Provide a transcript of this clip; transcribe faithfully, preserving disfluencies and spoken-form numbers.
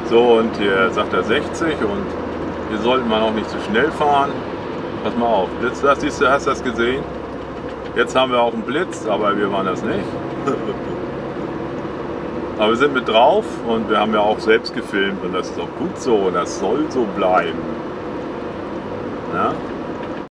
So, und hier sagt er sechzig und hier sollte man auch nicht zu schnell fahren. Pass mal auf, Blitz, das siehst du, hast du das gesehen? Jetzt haben wir auch einen Blitz, aber wir waren das nicht. Aber wir sind mit drauf und wir haben ja auch selbst gefilmt und das ist auch gut so, das soll so bleiben. Ja?